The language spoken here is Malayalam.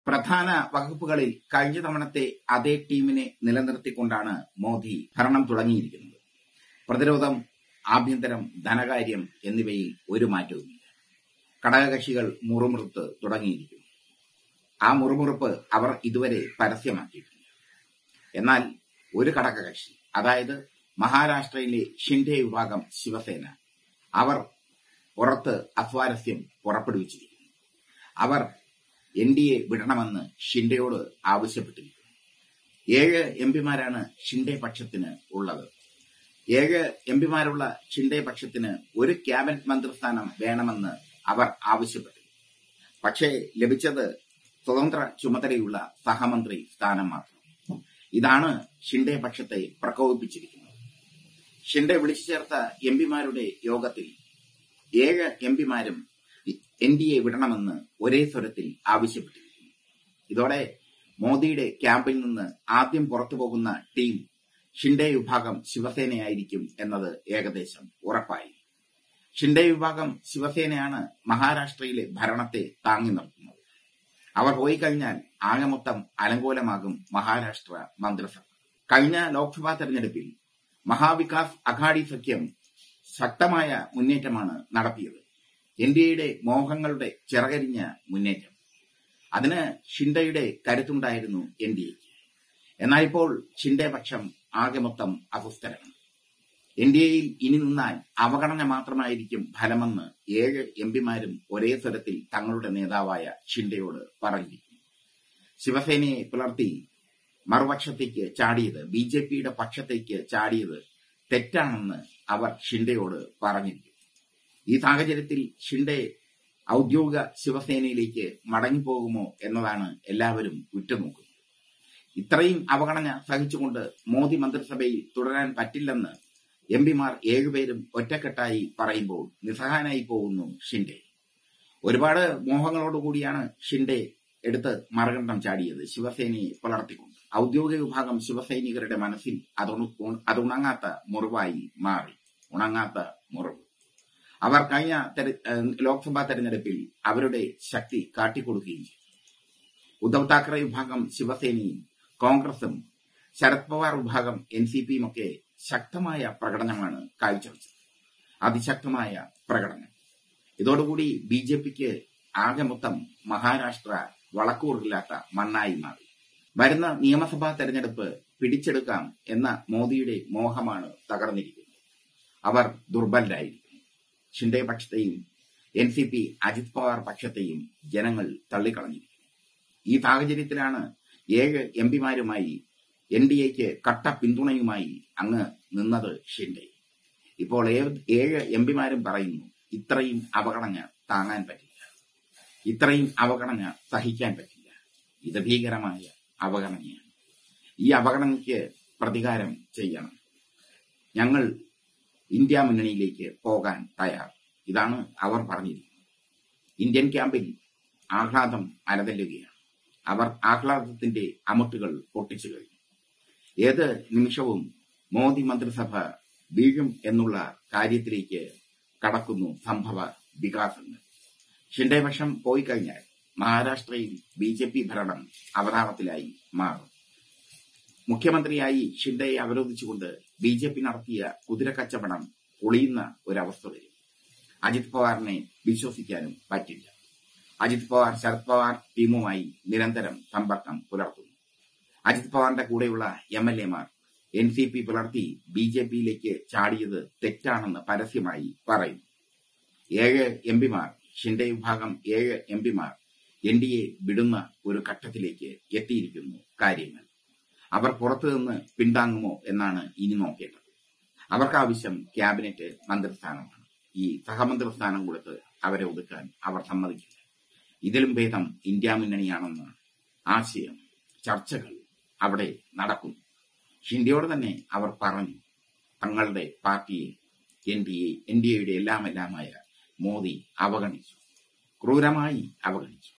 പ്രധാന വകുപ്പുകളിൽ കഴിഞ്ഞ തവണത്തെ അതേ ടീമിനെ നിലനിർത്തിക്കൊണ്ടാണ് മോദി ഭരണം തുടങ്ങിയിരിക്കുന്നത്. പ്രതിരോധം, ആഭ്യന്തരം, ധനകാര്യം എന്നിവയിൽ ഒരു മാറ്റവുമില്ല. ഘടകകക്ഷികൾ മുറുമുറുത്ത് തുടങ്ങിയിരിക്കുന്നു. ആ മുറുമുറുപ്പ് അവർ ഇതുവരെ പരസ്യമാക്കിയിട്ടില്ല. എന്നാൽ ഒരു ഘടകകക്ഷി, അതായത് മഹാരാഷ്ട്രയിലെ ഷിൻഡെ വിഭാഗം ശിവസേന, അവർ പുറത്ത് അസ്വാരസ്യം പുറപ്പെടുവിച്ചിരിക്കുന്നു. അവർ NDA വിടണമെന്ന് ഷിൻഡെയോട് ആവശ്യപ്പെട്ടിരിക്കുന്നു. 7 എംപിമാരാണ് ഷിൻഡെ പക്ഷത്തിന് ഉള്ളത്. 7 എംപിമാരുള്ള ഷിൻഡെ പക്ഷത്തിന് ഒരു ക്യാബിനറ്റ് മന്ത്രിസ്ഥാനം വേണമെന്ന് അവർ ആവശ്യപ്പെട്ടു. പക്ഷേ ലഭിച്ചത് സ്വതന്ത്ര ചുമതലയുള്ള സഹമന്ത്രി സ്ഥാനം മാത്രം. ഇതാണ് ഷിൻഡെ പക്ഷത്തെ പ്രകോപിപ്പിച്ചിരിക്കുന്നത്. ഷിൻഡെ വിളിച്ചു ചേർത്ത എംപിമാരുടെ യോഗത്തിൽ 7 എംപിമാരും NDA വിടണമെന്ന് ഒരേ സ്വരത്തിൽ ആവശ്യപ്പെട്ടിരിക്കുന്നു. ഇതോടെ മോദിയുടെ ക്യാമ്പിൽ നിന്ന് ആദ്യം പുറത്തു പോകുന്ന ടീം ഷിൻഡെ വിഭാഗം ശിവസേനയായിരിക്കും എന്നത് ഏകദേശം ഉറപ്പായി. ഷിൻഡെ വിഭാഗം ശിവസേനയാണ് മഹാരാഷ്ട്രയിലെ ഭരണത്തെ താങ്ങി നിർത്തുന്നത്. അവർ പോയി കഴിഞ്ഞാൽ ആകെ മൊത്തം അലങ്കോലമാകും മഹാരാഷ്ട്ര മന്ത്രിസഭ. കഴിഞ്ഞ ലോക്സഭാ തെരഞ്ഞെടുപ്പിൽ മഹാവികാസ് അഘാഡി സഖ്യം ശക്തമായ മുന്നേറ്റമാണ് നടത്തിയത്. NDAയുടെ മോഹങ്ങളുടെ ചിറകരിഞ്ഞ മുന്നേറ്റം. അതിന് ഷിൻഡെയുടെ കരുത്തുണ്ടായിരുന്നു NDAയ്ക്ക്. എന്നാൽ ഇപ്പോൾ ഷിൻഡെ പക്ഷം ആകെ മൊത്തം അസ്വസ്ഥരാണ്. NDAയിൽ ഇനി നിന്നാൽ അവഗണന മാത്രമായിരിക്കും ഫലമെന്ന് 7 എംപിമാരും ഒരേ സ്വരത്തിൽ തങ്ങളുടെ നേതാവായ ഷിൻഡെയോട് പറഞ്ഞിരിക്കുന്നു. ശിവസേനയെ പിളർത്തി മറുപക്ഷത്തേക്ക് ചാടിയത്, BJPയുടെ പക്ഷത്തേക്ക് ചാടിയത് തെറ്റാണെന്ന് അവർ ഷിൻഡെയോട് പറഞ്ഞിരിക്കുന്നു. ഈ സാഹചര്യത്തിൽ ഷിൻഡെ ഔദ്യോഗിക ശിവസേനയിലേക്ക് മടങ്ങിപ്പോകുമോ എന്നതാണ് എല്ലാവരും ഉറ്റുനോക്കുന്നത്. ഇത്രയും അവഗണന സഹിച്ചുകൊണ്ട് മോദി മന്ത്രിസഭയിൽ തുടരാൻ പറ്റില്ലെന്ന് എംപിമാർ 7 പേരും ഒറ്റക്കെട്ടായി പറയുമ്പോൾ നിസ്സഹായനായി പോകുന്നു ഷിൻഡെ. ഒരുപാട് മോഹങ്ങളോടുകൂടിയാണ് ഷിൻഡെ എടുത്ത് മറുകണ്ഠം ചാടിയത്, ശിവസേനയെ പിളർത്തിക്കൊണ്ട്. ഔദ്യോഗിക വിഭാഗം ശിവസൈനികരുടെ മനസ്സിൽ അതുണങ്ങാത്ത മുറിവായി മാറി. ഉണങ്ങാത്ത മുറിവ്. അവർ കഴിഞ്ഞ ലോക്സഭാ തെരഞ്ഞെടുപ്പിൽ അവരുടെ ശക്തി കാട്ടിക്കൊടുക്കുകയും ചെയ്തു. ഉദ്ധവ് താക്കറെ വിഭാഗം ശിവസേനയും കോൺഗ്രസും ശരത് പവാർ വിഭാഗം NCPയും ഒക്കെ ശക്തമായ പ്രകടനമാണ് കാഴ്ചവെച്ചത്. അതിശക്തമായ പ്രകടനം. ഇതോടുകൂടി BJPക്ക് ആകെ മൊത്തം മഹാരാഷ്ട്ര വളക്കൂറില്ലാത്ത മണ്ണായി മാറി. വരുന്ന നിയമസഭാ തെരഞ്ഞെടുപ്പ് പിടിച്ചെടുക്കാം എന്ന മോദിയുടെ മോഹമാണ് തകർന്നിരിക്കുന്നത്. അവർ ദുർബലരായിരിക്കുന്നു. ഷിൻഡെ പക്ഷത്തെയും NCP അജിത് പവാർ പക്ഷത്തെയും ജനങ്ങൾ തള്ളിക്കളഞ്ഞിരിക്കുന്നു. ഈ സാഹചര്യത്തിലാണ് 7 എംപിമാരുമായി NDAയ്ക്ക് കട്ട പിന്തുണയുമായി അങ്ങ് നിന്നത് ഷിൻഡെ. ഇപ്പോൾ 7 എംപിമാരും പറയുന്നു, ഇത്രയും അവഗണന താങ്ങാൻ പറ്റില്ല, ഇത്രയും അവഗണന സഹിക്കാൻ പറ്റില്ല. ഇത് ഭീകരമായ അവഗണനയാണ്. ഈ അവഗണനയ്ക്ക് പ്രതികാരം ചെയ്യണം. ഞങ്ങൾ ഇന്ത്യ മുന്നണിയിലേക്ക് പോകാൻ തയ്യാർ. ഇതാണ് അവർ പറഞ്ഞിരിക്കുന്നത്. ഇന്ത്യൻ ക്യാമ്പിൽ ആഹ്ലാദം അലതല്ലുകയാണ്. അവർ ആഹ്ലാദത്തിന്റെ അമുട്ടുകൾ പൊട്ടിച്ചു കഴിഞ്ഞു. ഏത് നിമിഷവും മോദി മന്ത്രിസഭ വീഴും എന്നുള്ള കാര്യത്തിലേക്ക് കടക്കുന്നു സംഭവ വികാസങ്ങൾ. ഷിൻഡെ പക്ഷം പോയി കഴിഞ്ഞാൽ മഹാരാഷ്ട്രയിൽ BJP ഭരണം അവതാളത്തിലായി മാറും. മുഖ്യമന്ത്രിയായി ഷിൻഡെയെ അവരോധിച്ചുകൊണ്ട് BJP നടത്തിയ കുതിരക്കച്ചവടം പൊളിയുന്ന ഒരവസ്ഥ വരും. അജിത് പവാറിനെ വിശ്വസിക്കാനും പറ്റില്ല. അജിത് പവാർ ശരത് പവാർ ടീമുമായി നിരന്തരം സമ്പർക്കം പുലർത്തുന്നു. അജിത് പവാറിന്റെ കൂടെയുള്ള MLAമാർ NCP പുലർത്തി BJPയിലേക്ക് ചാടിയത് തെറ്റാണെന്ന് പരസ്യമായി പറയുന്നു. 7 എംപിമാർ, ഷിൻഡെ വിഭാഗം 7 എംപിമാർ NDA വിടുന്ന ഒരു ഘട്ടത്തിലേക്ക് എത്തിയിരിക്കുന്നു കാര്യങ്ങൾ. അവർ പുറത്തുനിന്ന് പിന്താങ്ങുമോ എന്നാണ് ഇനി നോക്കേണ്ടത്. അവർക്കാവശ്യം ക്യാബിനറ്റ് മന്ത്രിസ്ഥാനമാണ്. ഈ സഹമന്ത്രി സ്ഥാനം കൊടുത്ത് അവരെ ഒതുക്കാൻ അവർ സമ്മതിക്കില്ല. ഇതിലും ഭേദം ഇന്ത്യ മുന്നണിയാണെന്ന ആശയം, ചർച്ചകൾ അവിടെ നടക്കുന്നു. ഷിൻഡെയോട് തന്നെ അവർ പറഞ്ഞു, തങ്ങളുടെ പാർട്ടിയെ NDAയുടെ എല്ലാമായ മോദി അവഗണിച്ചു, ക്രൂരമായി അവഗണിച്ചു.